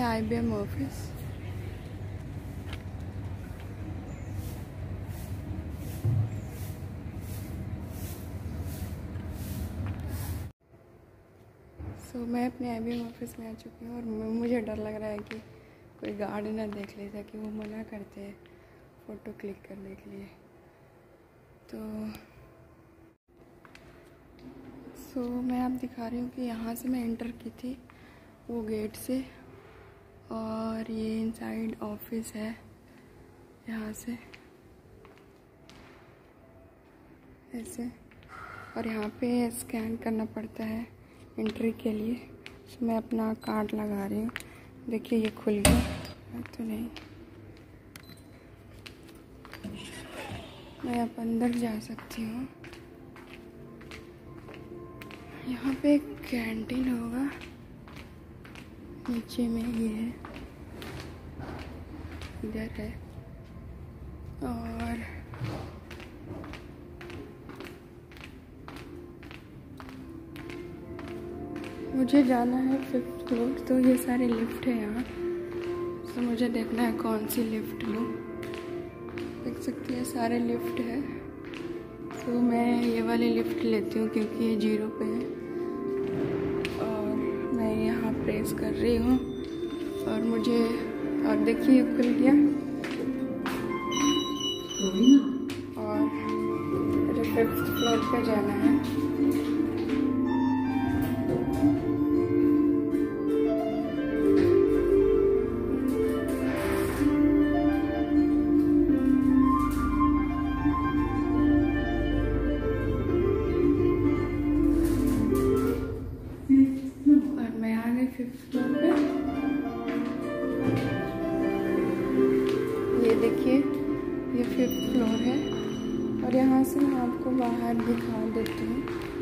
IBM office. मैं अपने IBM office में आ चुकी हूँ और मुझे डर लग रहा है कि कोई गार्ड ना देख ले, ताकि वो मना करते हैं फ़ोटो क्लिक करने के लिए। तो मैं आप दिखा रही हूँ कि यहाँ से मैं एंटर की थी वो गेट से, और ये इनसाइड ऑफिस है। यहाँ से ऐसे, और यहाँ पे स्कैन करना पड़ता है एंट्री के लिए। तो मैं अपना कार्ड लगा रही हूँ। देखिए ये खुल गया तो नहीं, मैं अब अंदर जा सकती हूँ। यहाँ पे एक कैंटीन होगा, नीचे में ये है, इधर है। और मुझे जाना है 5th फ्लोर, तो ये सारे लिफ्ट है यहाँ। तो मुझे देखना है कौन सी लिफ्ट लूँ। देख सकती है सारे लिफ्ट है, तो मैं ये वाली लिफ्ट लेती हूँ क्योंकि ये 0 पे है। और मैं यहाँ प्रेस कर रही हूँ और मुझे, और देखिए खुल गया। और मुझे 5th फ्लोर पे जाना है। ये देखिए ये 5th फ्लोर है, और यहाँ से मैं आपको बाहर दिखा देती हूँ।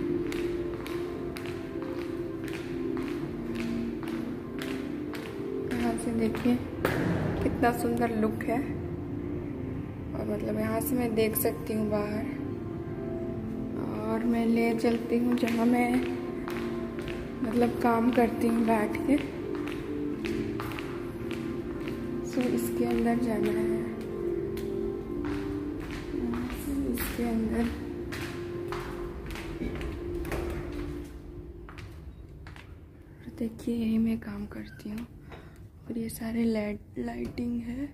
यहाँ से देखिए कितना सुंदर लुक है, और मतलब यहाँ से मैं देख सकती हूँ बाहर। और मैं ले चलती हूँ जहाँ मैं मतलब काम करती हूँ बैठ के। तो इसके अंदर जाना है, इसके अंदर। देखिए यही मैं काम करती हूँ, और ये सारे लाइटिंग है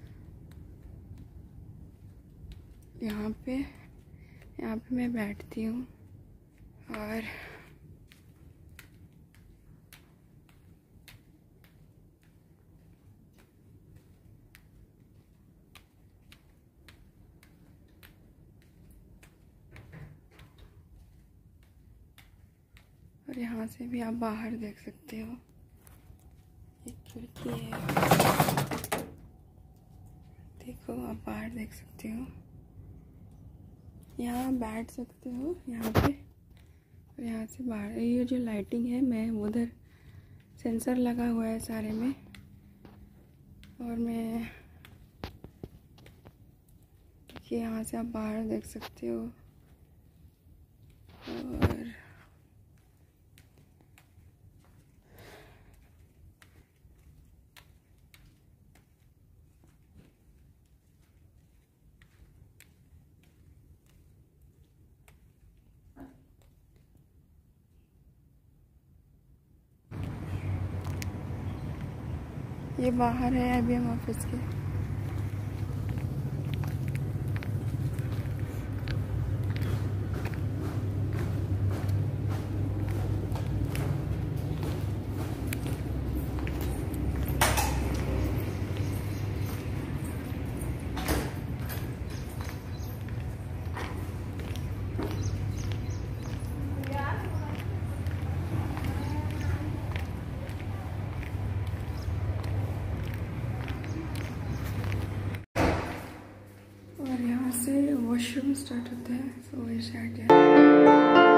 यहाँ पे मैं बैठती हूँ। और यहाँ से भी आप बाहर देख सकते हो, एक खिड़की है, देखो आप बाहर देख सकते हो। यहाँ बैठ सकते हो यहाँ पे, और यहाँ से बाहर ये जो लाइटिंग है, मैं उधर सेंसर लगा हुआ है सारे में, और मैं देखिए यहाँ से आप बाहर देख सकते हो। और ये बाहर है IBM ऑफिस के। और यहाँ से वॉशरूम स्टार्ट होता है, सो ये स्टार्ट है।